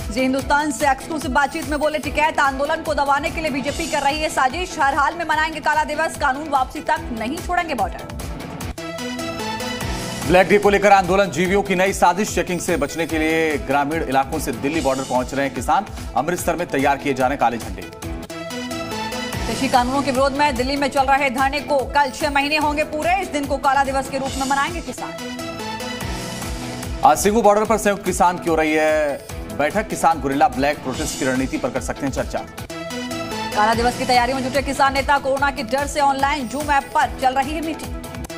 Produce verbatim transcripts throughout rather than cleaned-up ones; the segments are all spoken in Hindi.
जी हिंदुस्तान से एक्सक्लूसिव बातचीत में बोले टिकैत आंदोलन को दबाने के लिए बीजेपी कर रही है साजिश। हर हाल में मनाएंगे काला दिवस, कानून वापसी तक नहीं छोड़ेंगे बॉर्डर। ब्लैक डे को लेकर आंदोलन जीवियों की नई साजिश। चेकिंग से बचने के लिए ग्रामीण इलाकों से दिल्ली बॉर्डर पहुंच रहे हैं किसान। अमृतसर में तैयार किए जा रहे काले झंडे। कृषि कानूनों के विरोध में दिल्ली में चल रहे धरने को कल छह महीने होंगे पूरे। इस दिन को काला दिवस के रूप में मनाएंगे किसान। आज सिंगू बॉर्डर पर संयुक्त किसान की हो रही है बैठक। किसान गुरिल्ला ब्लैक प्रोटेस्ट की रणनीति पर कर सकते हैं चर्चा। काला दिवस की तैयारियों में जुटे किसान नेता। कोरोना के डर से ऑनलाइन जूम ऐप पर चल रही है मीटिंग।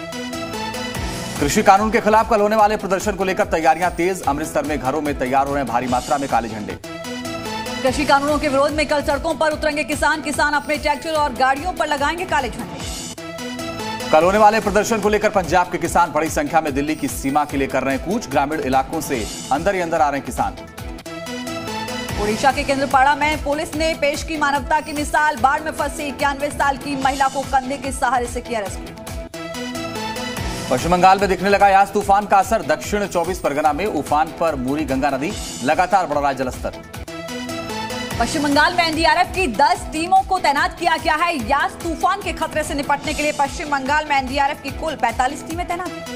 कृषि कानून के खिलाफ कल होने वाले प्रदर्शन को लेकर तैयारियां तेज। अमृतसर में घरों में तैयार हो रहे हैं भारी मात्रा में काले झंडे। कृषि कानूनों के विरोध में कल सड़कों पर उतरेंगे किसान। किसान अपने ट्रैक्टर और गाड़ियों पर लगाएंगे काले झंडे। कल होने वाले प्रदर्शन को लेकर पंजाब के किसान बड़ी संख्या में दिल्ली की सीमा के लिए कर रहे हैं कूच। ग्रामीण इलाकों से अंदर ही अंदर आ रहे हैं किसान। ओडिशा के केंद्रपाड़ा में पुलिस ने पेश की मानवता की मिसाल। बाढ़ में फंसी इक्यानवे साल की महिला को कंधे के सहारे से किया रेस्क्यू। पश्चिम बंगाल में दिखने लगा यास तूफान का असर। दक्षिण चौबीस परगना में उफान पर मूरी गंगा नदी लगातार बढ़ रहा है जलस्तर। पश्चिम बंगाल में एनडीआरएफ की दस टीमों को तैनात किया गया है यास तूफान के खतरे से निपटने के लिए। पश्चिम बंगाल में एनडीआरएफ की कुल पैंतालीस टीमें तैनात हैं।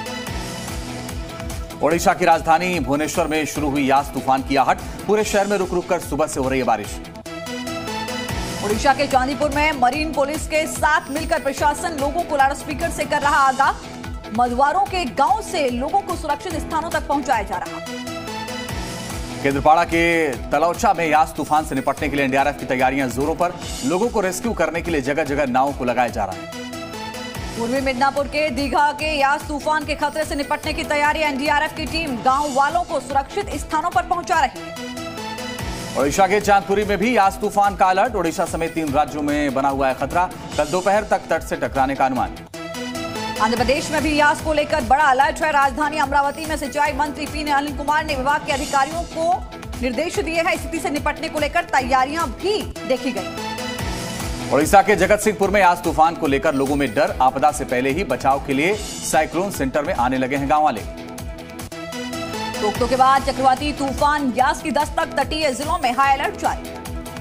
ओडिशा की राजधानी भुवनेश्वर में शुरू हुई यास तूफान की आहट। पूरे शहर में रुक रुक कर सुबह से हो रही है बारिश। ओडिशा के चांदीपुर में मरीन पुलिस के साथ मिलकर प्रशासन लोगों को लाउडस्पीकर से कर रहा आगाह। मधुवारों के गांव से लोगों को सुरक्षित स्थानों तक पहुंचाया जा रहा। केंद्रपाड़ा के तलौचा में यास तूफान से निपटने के लिए एनडीआरएफ की तैयारियां जोरों पर। लोगों को रेस्क्यू करने के लिए जगह जगह नावों को लगाया जा रहा है। पूर्वी मिदनापुर के दीघा के यास तूफान के खतरे से निपटने की तैयारी। एनडीआरएफ की टीम गांव वालों को सुरक्षित स्थानों पर पहुंचा रही है। ओडिशा के चांदपुरी में भी यास तूफान का अलर्ट। ओडिशा समेत तीन राज्यों में बना हुआ है खतरा। कल दोपहर तक तट से टकराने का अनुमान। आंध्र प्रदेश में भी यास को लेकर बड़ा अलर्ट है। राजधानी अमरावती में सिंचाई मंत्री पी अनिल कुमार ने विभाग के अधिकारियों को निर्देश दिए हैं। स्थिति से निपटने को लेकर तैयारियां भी देखी गई। ओडिशा के जगत सिंहपुर में यास तूफान को लेकर लोगों में डर। आपदा से पहले ही बचाव के लिए साइक्लोन सेंटर में आने लगे हैं गांव वाले। टोकटो के बाद चक्रवाती तूफान यास की दस्तक। तटीय जिलों में हाई अलर्ट जारी।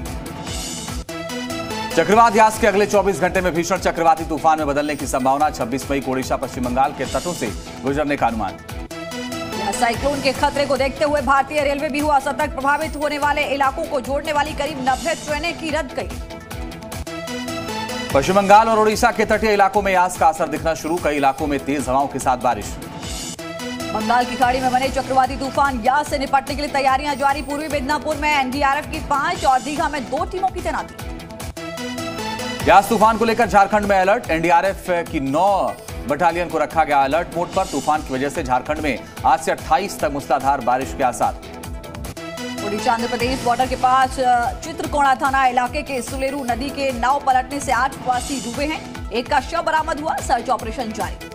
चक्रवात यास के अगले चौबीस घंटे में भीषण चक्रवाती तूफान में बदलने की संभावना। छब्बीस मई को ओडिशा पश्चिम बंगाल के तटों से गुजरने का अनुमान। यह साइक्लोन के खतरे को देखते हुए भारतीय रेलवे भी हुआ सतर्क। प्रभावित होने वाले इलाकों को जोड़ने वाली करीब नब्बे ट्रेनें की रद्द गई। पश्चिम बंगाल और ओडिशा के तटीय इलाकों में यास का असर दिखना शुरू। कई इलाकों में तेज हवाओं के साथ बारिश। बंगाल की खाड़ी में बने चक्रवाती तूफान यास से निपटने के लिए तैयारियां जारी। पूर्वी मिदनापुर में एनडीआरएफ की पांच और दीघा में दो टीमों की तैनाती। यास तूफान को लेकर झारखंड में अलर्ट। एनडीआरएफ की नौ बटालियन को रखा गया अलर्ट मोड पर। तूफान की वजह से झारखंड में आज से अट्ठाईस तक मूसलाधार बारिश के आसार। ओडिशा आंध्र प्रदेश बॉर्डर के पास चित्रकोणा थाना इलाके के सुलेरू नदी के नाव पलटने से आठ प्रवासी डूबे हैं। एक का शव बरामद हुआ। सर्च ऑपरेशन जारी।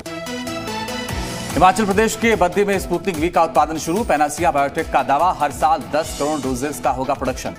हिमाचल प्रदेश के बद्दी में स्पुतनिक वी का उत्पादन शुरू। पैनासिया बायोटेक का दावा हर साल दस करोड़ डोजेस का होगा प्रोडक्शन।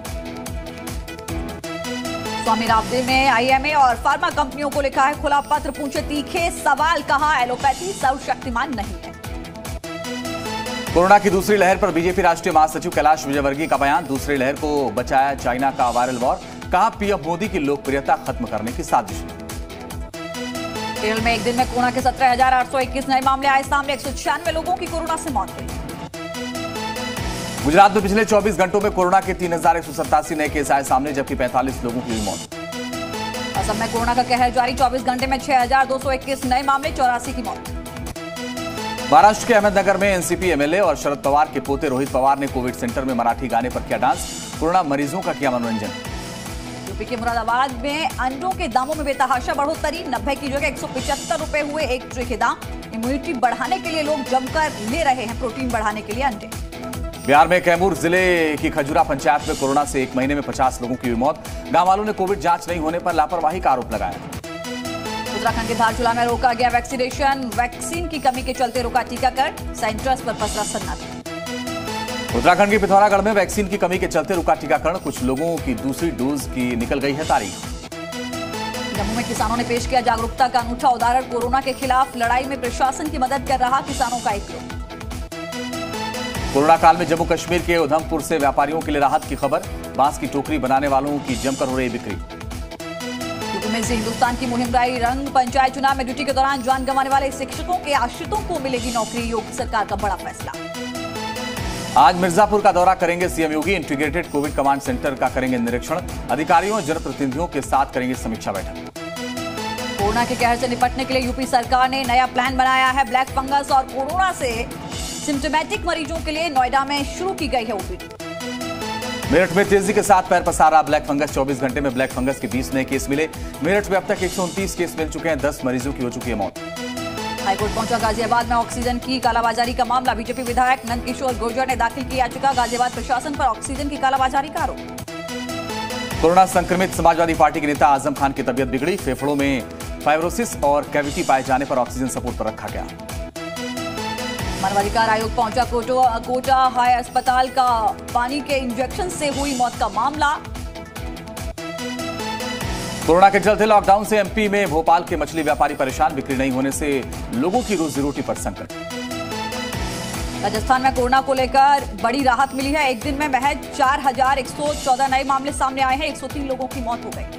स्वामी रामदेव ने आईएमए और फार्मा कंपनियों को लिखा है खुला पत्र। पूछे तीखे सवाल। कहा एलोपैथी सर्वशक्तिमान नहीं है। कोरोना की दूसरी लहर पर बीजेपी राष्ट्रीय महासचिव कैलाश विजयवर्गीय का बयान। दूसरी लहर को बचाया चाइना का वायरल वॉर। कहा पीएम मोदी की लोकप्रियता खत्म करने की साजिश। केरल में एक दिन में कोरोना के सत्रह हजार आठ सौ इक्कीस नए मामले आए सामने। एक सौ छियानवे लोगों की कोरोना से मौत हुई। गुजरात में पिछले चौबीस घंटों में कोरोना के तीन हजार एक सौ सत्तासी नए केस आए सामने, जबकि पैंतालीस लोगों की हुई मौत। असम में कोरोना का कहर जारी। चौबीस घंटे में छह हजार दो सौ इक्कीस नए मामले, चौरासी की मौत। महाराष्ट्र के अहमदनगर में एनसीपी एमएलए और शरद पवार के पोते रोहित पवार ने कोविड सेंटर में मराठी गाने पर किया डांस। कोरोना मरीजों का किया मनोरंजन। यूपी के मुरादाबाद में अंडों के दामों में बेतहाशा बढ़ोतरी। नब्बे की जगह एक सौ पिछहत्तर रुपए हुए एक ट्रे के दाम। इम्यूनिटी बढ़ाने के लिए लोग जमकर ले रहे हैं प्रोटीन बढ़ाने के लिए अंडे। बिहार में कैमूर जिले की खजुरा पंचायत में कोरोना से एक महीने में पचास लोगों की हुई मौत। गांव वालों ने कोविड जांच नहीं होने पर लापरवाही का आरोप लगाया। उत्तराखंड के धारचूला में रोका गया वैक्सीनेशन। वैक्सीन की कमी के चलते रोका टीकाकरण। सेंटर्स पर पसरा सन्नाटा। उत्तराखंड के पिथौरागढ़ में वैक्सीन की कमी के चलते रुका टीकाकरण। कुछ लोगों की दूसरी डोज की निकल गई है तारीख। जम्मू में किसानों ने पेश किया जागरूकता का अनूठा उदाहरण। कोरोना के खिलाफ लड़ाई में प्रशासन की मदद कर रहा किसानों का एक ग्रुप। कोरोना काल में जम्मू कश्मीर के उधमपुर से व्यापारियों के लिए राहत की खबर। बांस की टोकरी बनाने वालों की जमकर हो रही बिक्री। यूपी में से हिंदुस्तान की मुहिम रही रंग। पंचायत चुनाव में ड्यूटी के दौरान जान गंवाने वाले शिक्षकों के आश्रितों को मिलेगी नौकरी। योगी सरकार का बड़ा फैसला। आज मिर्जापुर का दौरा करेंगे CM Yogi. Integrated COVID command centre का करेंगे निरीक्षण। अधिकारियों और जनप्रतिनिधियों के साथ करेंगे समीक्षा बैठक। कोरोना के कहर से निपटने के लिए यूपी सरकार ने नया प्लान बनाया है। ब्लैक फंगस और कोरोना से सिम्टोमेटिक मरीजों के लिए नोएडा में शुरू की गई है ओपीडी। मेरठ में तेजी के साथ पैर पसारा ब्लैक फंगस। चौबीस घंटे में ब्लैक फंगस के बीस नए केस मिले। मेरठ में अब तक एक सौ उनतीस केस मिल चुके हैं। दस मरीजों की हो चुकी है मौत। हाईकोर्ट पहुंचा गाजियाबाद में ऑक्सीजन की कालाबाजारी का मामला। बीजेपी विधायक नंदकिशोर गुर्जर ने दाखिल की याचिका। गाजियाबाद प्रशासन पर ऑक्सीजन की कालाबाजारी का आरोप। कोरोना संक्रमित समाजवादी पार्टी के नेता आजम खान की तबीयत बिगड़ी। फेफड़ों में फाइब्रोसिस और कैविटी पाए जाने पर ऑक्सीजन सपोर्ट पर रखा गया। मानवाधिकार आयोग पहुंचा कोटा हाई अस्पताल का पानी के इंजेक्शन से हुई मौत का मामला। कोरोना के चलते लॉकडाउन से एमपी में भोपाल के मछली व्यापारी परेशान। बिक्री नहीं होने से लोगों की रोजी रोटी पर संकट। राजस्थान में कोरोना को लेकर बड़ी राहत मिली है। एक दिन में महज चार हजार एक सौ चौदह नए मामले सामने आए हैं। एक सौ तीन लोगों की मौत हो गई।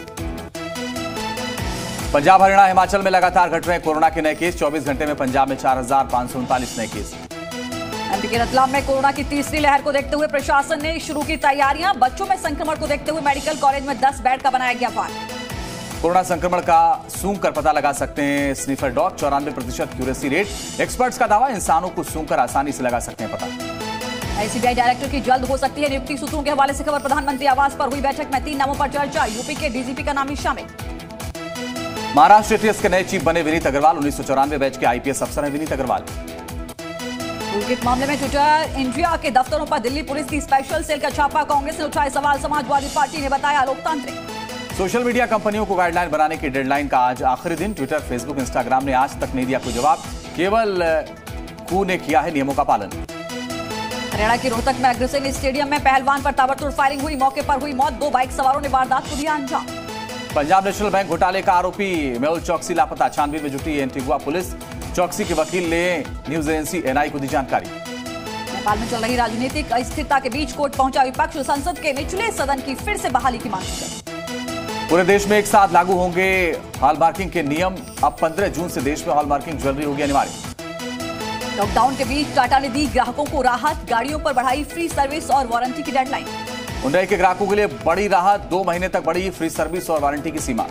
पंजाब हरियाणा हिमाचल में लगातार घट रहे कोरोना के नए केस। चौबीस घंटे में पंजाब में चार हजार पांच सौ उनतालीस नए केस। एमपी के रतलाम में कोरोना की तीसरी लहर को देखते हुए प्रशासन ने शुरू की तैयारियां। बच्चों में संक्रमण को देखते हुए मेडिकल कॉलेज में दस बेड का बनाया गया वार्ड। कोरोना संक्रमण का सूंघ कर पता लगा सकते हैं स्निफर डॉग। चौरानवे प्रतिशत एक्यूरेसी रेट। एक्सपर्ट्स का दावा, इंसानों को सूंघ कर आसानी से लगा सकते हैं पता। सीबीआई डायरेक्टर की जल्द हो सकती है नियुक्ति। सूत्रों के हवाले से खबर। प्रधानमंत्री आवास पर हुई बैठक में तीन नामों पर चर्चा। यूपी के डीजीपी का नाम भी शामिल। महाराष्ट्र एटीएस के नए चीफ बने विनीत अग्रवाल। उन्नीस सौ चौरानवे बैच के आईपीएस अफसर हैं विनीत अग्रवाल। टूलकिट मामले में ट्विटर इंडिया के दफ्तरों पर दिल्ली पुलिस की स्पेशल सेल का छापा। कांग्रेस ने उठाए सवाल। समाजवादी पार्टी ने बताया लोकतांत्रिक। सोशल मीडिया कंपनियों को गाइडलाइन बनाने की डेडलाइन का आज आखिरी दिन। ट्विटर, फेसबुक, इंस्टाग्राम ने आज तक नहीं दिया कोई जवाब। केवल कू ने किया है नियमों का पालन। हरियाणा के रोहतक में अग्रसेन स्टेडियम में पहलवान पर ताबड़तोड़ फायरिंग हुई। मौके पर हुई मौत। दो बाइक सवारों ने वारदात को दिया अंजाम। पंजाब नेशनल बैंक घोटाले का आरोपी मेहुल चौकसी लापता। छानबीन में जुटी एंटीगुआ पुलिस। चौकसी के वकील ने न्यूज एजेंसी एनआई को दी जानकारी। नेपाल में चल रही राजनीतिक अस्थिरता के बीच कोर्ट पहुंचा विपक्ष। संसद के निचले सदन की फिर से बहाली की मांग की। पूरे देश में एक साथ लागू होंगे हॉलमार्किंग के नियम। अब पंद्रह जून से देश में हॉलमार्किंग ज्वेलरी होगी अनिवार्य। लॉकडाउन के बीच टाटा ने दी ग्राहकों को राहत। गाड़ियों पर बढ़ाई फ्री सर्विस और वारंटी की डेडलाइन। हुंडई के ग्राहकों के लिए बड़ी राहत। दो महीने तक बढ़ी फ्री सर्विस और वारंटी की सीमा।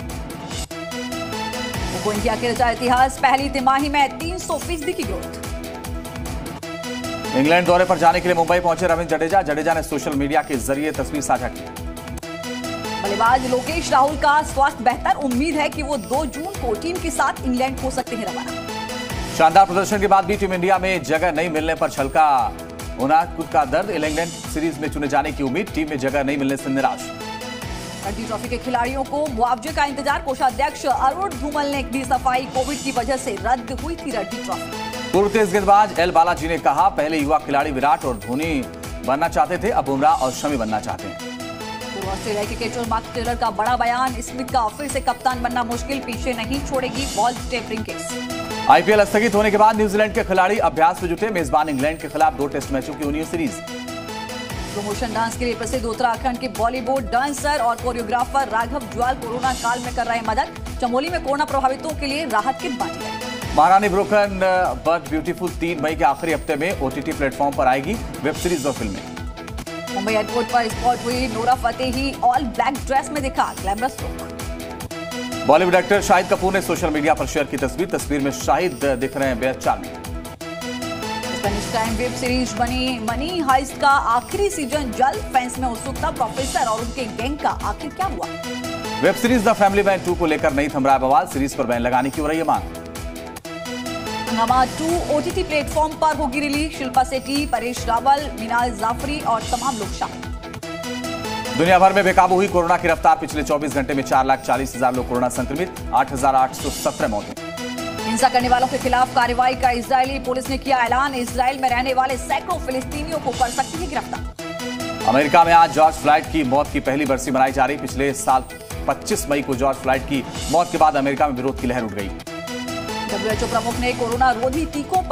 कोको इंडिया के रचा इतिहास। पहली तिमाही में तीन सौ फीसदी की ग्रोथ। इंग्लैंड दौरे पर जाने के लिए मुंबई पहुंचे रविंद्र जडेजा। जडेजा ने सोशल मीडिया के जरिए तस्वीर साझा की। बल्लेबाज लोकेश राहुल का स्वास्थ्य बेहतर। उम्मीद है कि वो दो जून को टीम के साथ इंग्लैंड हो सकते हैं रवाना। शानदार प्रदर्शन के बाद भी टीम इंडिया में जगह नहीं मिलने पर छलका उनादकुट का दर्द। इंग्लैंड सीरीज में चुने जाने की उम्मीद। टीम में जगह नहीं मिलने से निराश। रणजी ट्रॉफी के खिलाड़ियों को मुआवजे का इंतजार। कोषाध्यक्ष अरुण धूमल ने दी सफाई। कोविड की वजह से रद्द हुई थी रणजी ट्रॉफी। पूर्व तेज गेंदबाज एल बालाजी ने कहा, पहले युवा खिलाड़ी विराट और धोनी बनना चाहते थे, अब बुमराह और शमी बनना चाहते हैं। पूर्व ऑस्ट्रेलिया के कैप्टन मार्क टेलर का बड़ा बयान। स्मिथ का फिर से कप्तान बनना मुश्किल। पीछे नहीं छोड़ेगी बॉल टेपरिंग केस। आईपीएल स्थगित होने के बाद न्यूजीलैंड के खिलाड़ी अभ्यास में जुटे। मेजबान इंग्लैंड के खिलाफ दो टेस्ट मैचों की होनी है सीरीज। प्रमोशन डांस के लिए प्रसिद्ध उत्तराखंड के बॉलीवुड डांसर और कोरियोग्राफर राघव ज्वाल कोरोना काल में कर रहे मदद। चमोली में कोरोना प्रभावितों के लिए राहत किट बांटी गई। महारानी ब्रोकन बट ब्यूटीफुल तीन मई के आखिरी हफ्ते में ओटीटी प्लेटफॉर्म पर आएगी। वेब सीरीज और फिल्में। मुंबई एयरपोर्ट पर स्पॉट हुई Nora Fatehi. All black dress में दिखा glamorous look. Bollywood actor Shahid Kapoor ने सोशल मीडिया पर शेयर की तस्वीर। तस्वीर में शाहिद दिख रहे हैं बेहद charming. Spanish crime web series बनी मनी हाइस्ट का आखिरी सीजन जल्द। फैंस में उत्सुकता। प्रोफेसर और उनके गैंग का आखिर क्या हुआ। Web series the family man two को लेकर नहीं थम रहा बवाल। सीरीज पर बैन लगाने की हो रही है मांग। हंगामा टू ओटीटी प्लेटफॉर्म पर होगी रिलीज। शिल्पा शेट्टी, परेश रावल, मीनाज जाफरी और तमाम लोग शामिल। दुनिया भर में बेकाबू हुई कोरोना की रफ्तार। पिछले चौबीस घंटे में चार लाख चालीस हजार लोग कोरोना संक्रमित। आठ हजार आठ सौ सत्रह मौतें। हिंसा करने वालों के खिलाफ कार्रवाई का इजरायली पुलिस ने किया ऐलान। इजराइल में रहने वाले सैकड़ों फिलिस्तीनियों को कर सकती है गिरफ्तार। अमेरिका में आज जॉर्ज फ्लॉयड की मौत की पहली बरसी मनाई जा रही। पिछले साल पच्चीस मई को जॉर्ज फ्लॉयड की मौत के बाद अमेरिका में विरोध की लहर उठ गई। डब्ल्यूएचओ प्रमुख ने कोरोना रोधी टीकों पर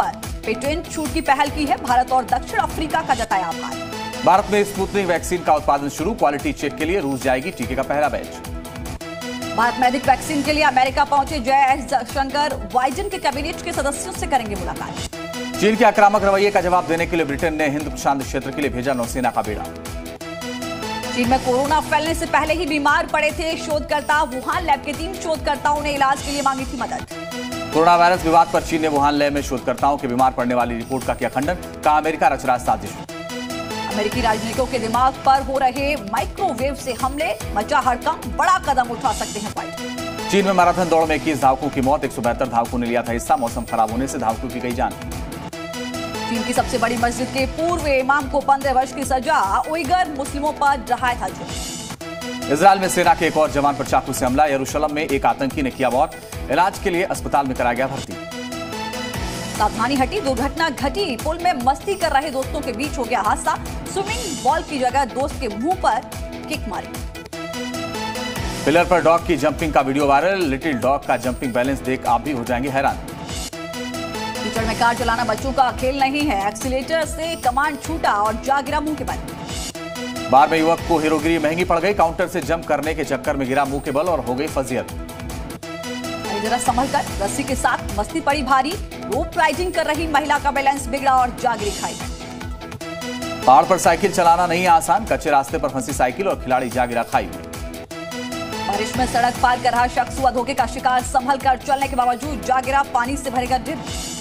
पेटेंट छूट की पहल की है। भारत और दक्षिण अफ्रीका का जताया आभार। भारत में स्पुतनिक वैक्सीन का उत्पादन शुरू, क्वालिटी चेक के लिए रूस जाएगी टीके का पहला बैच। भारत में अधिक वैक्सीन के लिए अमेरिका पहुंचे जय एस जयशंकर, बाइडेन के कैबिनेट के सदस्यों से करेंगे मुलाकात। चीन के आक्रामक रवैये का जवाब देने के लिए ब्रिटेन ने हिंद प्रशांत क्षेत्र के लिए भेजा नौसेना का बेड़ा। चीन में कोरोना फैलने से पहले ही बीमार पड़े थे शोधकर्ता, वुहान लैब के तीन शोधकर्ताओं ने इलाज के लिए मांगी थी मदद। कोरोना वायरस विवाद पर चीन ने वुहान लैब में शोधकर्ताओं के बीमार पड़ने वाली रिपोर्ट का किया खंडन, कहा अमेरिका रच रहा साजिश। अमेरिकी राजनीतिकों के दिमाग पर हो रहे माइक्रोवेव से हमले, मचा हड़कंप, बड़ा कदम उठा सकते हैं बाइडेन। चीन में मैराथन दौड़ में इक्कीस धावकों की मौत, एक सौ बहत्तर धावकों ने लिया था हिस्सा, मौसम खराब होने से धावकों की गई जान। चीन की सबसे बड़ी मस्जिद के पूर्व इमाम को पंद्रह वर्ष की सजा, उइगर मुस्लिमों पर ढहाया था जुर्म। इजरायल में सेना के एक और जवान पर चाकू से हमला, यरूशलेम में एक आतंकी ने किया मौत, इलाज के लिए अस्पताल में कराया गया भर्ती। सावधानी हटी, दुर्घटना घटी, पुल में मस्ती कर रहे दोस्तों के बीच हो गया हादसा, स्विमिंग बॉल की जगह दोस्त के मुंह पर किक मारी। पिलर पर डॉग की जंपिंग का वीडियो वायरल, लिटिल डॉग का जंपिंग बैलेंस देख आप भी हो जाएंगे हैरान। कीचड़ में कार चलाना बच्चों का खेल नहीं है, एक्सीलेटर से कमांड छूटा और जा गिरा मुंह के बल। बार में युवक को हीरोगिरी महंगी पड़ गई, काउंटर से जंप करने के चक्कर में गिरा मुंह के बल और हो गई फजीयत। जरा संभल कर, रस्सी के साथ मस्ती पड़ी भारी, रोप राइडिंग कर रही महिला का बैलेंस बिगड़ा और जा गिरी खाई। पहाड़ पर साइकिल चलाना नहीं आसान, कच्चे रास्ते पर फंसी साइकिल और खिलाड़ी जा गिरा खाई में। बारिश में सड़क पार कर रहा शख्स हुआ धोखे का शिकार, संभल कर चलने के बावजूद जा गिरा पानी से भरेगा डिप।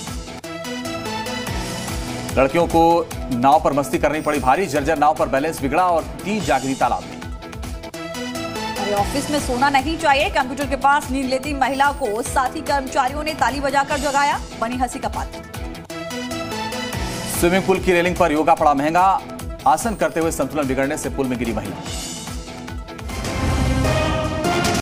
लड़कियों को नाव पर मस्ती करनी पड़ी भारी, जर्जर नाव पर बैलेंस बिगड़ा और तीन जा गिरी तालाब में। अरे ऑफिस में सोना नहीं चाहिए, कंप्यूटर के पास नींद लेती महिला को साथी कर्मचारियों ने ताली बजाकर जगाया, बनी हंसी का पात्र। स्विमिंग पूल की रेलिंग पर योगा पड़ा महंगा, आसन करते हुए संतुलन बिगड़ने से पुल में गिरी महिला।